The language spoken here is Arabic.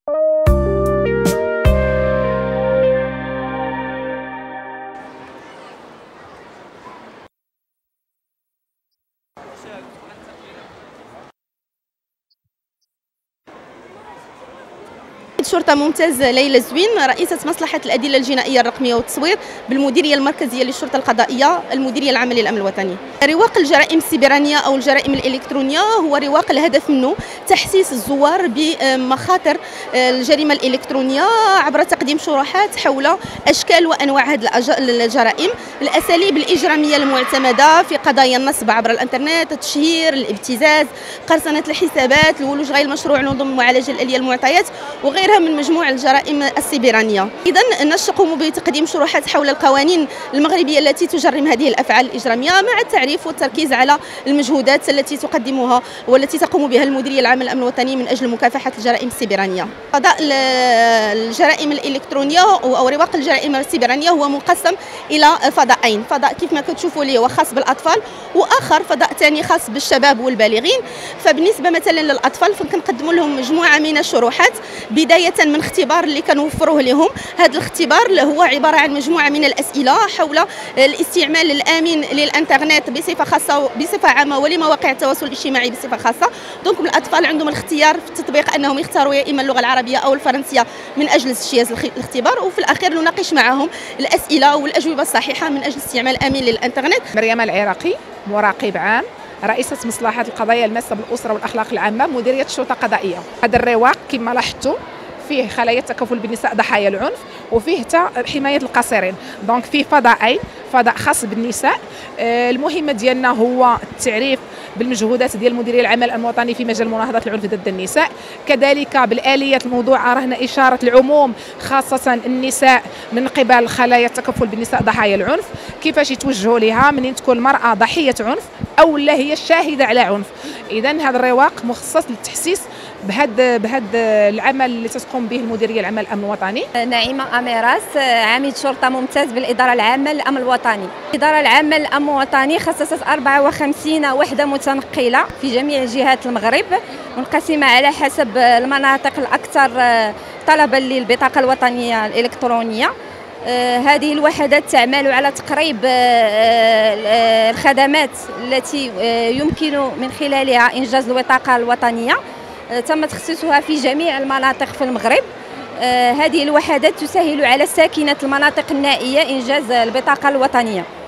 شرطة ممتاز ليلى زوين، رئيسة مصلحة الأدلة الجنائية الرقمية والتصوير بالمديرية المركزية للشرطة القضائية، المديرية العامة للأمن الوطني. رواق الجرائم السيبرانية أو الجرائم الإلكترونية هو رواق الهدف منه تحسيس الزوار بمخاطر الجريمة الإلكترونية عبر تقديم شروحات حول أشكال وأنواع هذه الجرائم، الأساليب الإجرامية المعتمدة في قضايا النصب عبر الإنترنت، التشهير، الابتزاز، قرصنة الحسابات، الولوج غير المشروع، نظم المعالجة الآلية للمعطيات وغيرها من مجموع الجرائم السيبرانية. إذن نقوم بتقديم شروحات حول القوانين المغربية التي تجرم هذه الأفعال الإجرامية مع التعريف والتركيز على المجهودات التي تقدمها والتي تقوم بها المديرية العامة للأمن الوطني من أجل مكافحة الجرائم السيبرانية. قضاء الجرائم الإلكترونية أو رواق الجرائم السيبرانية هو مقسم إلى فضاءين، فضاء كيف ما كتشوفوا لي هو خاص بالأطفال، وآخر فضاء ثاني خاص بالشباب والبالغين. فبالنسبة مثلا للأطفال فكنقدموا لهم مجموعة من الشروحات، بداية من اختبار اللي كنوفروه لهم. هذا الاختبار هو عبارة عن مجموعة من الأسئلة حول الاستعمال الآمن للإنترنت بصفة خاصة بصفة عامة ولمواقع التواصل الاجتماعي بصفة خاصة. دونك الأطفال عندهم الاختيار في التطبيق أنهم يختاروا يا إما اللغة العربية أو الفرنسية من أجل اجتياز الاختبار، وفي الأخير نناقش معهم الأسئلة والأجوبة الصحيحة من أجل استعمال آمن للإنترنت. مريم العراقي، مراقب عام، رئيسة مصلحة القضايا الماسة بالأسرة والأخلاق العامة، مديرية الشرطة القضائية. هذا الرواق كما لاحظتوا فيه خلايا التكافل بالنساء ضحايا العنف، وفيه حتى حماية القصيرين. دونك فيه فضاءين، فضاء خاص بالنساء. المهمة ديالنا هو التعريف بالمجهودات ديال المديريه العامه للامن الوطني في مجال مناهضه العنف ضد النساء، كذلك بالاليات الموضوع رهن اشاره العموم خاصه النساء من قبل خلايا التكفل بالنساء ضحايا العنف، كيفاش يتوجهوا لها منين تكون المراه ضحيه عنف او لا هي الشاهده على عنف. اذا هذا الرواق مخصص للتحسيس بهذا العمل اللي تقوم به المديريه العامه للامن الوطني. نعيمه اميراس، عميد شرطه ممتاز بالاداره العامه للامن الوطني. الاداره العامه للامن الوطني خصصت 54 وحده متنقله في جميع جهات المغرب، منقسمه على حسب المناطق الاكثر طلبا للبطاقه الوطنيه الالكترونيه. هذه الوحدات تعمل على تقريب الخدمات التي يمكن من خلالها انجاز البطاقه الوطنيه. تم تخصيصها في جميع المناطق في المغرب. هذه الوحدات تسهل على ساكنة المناطق النائية إنجاز البطاقة الوطنية.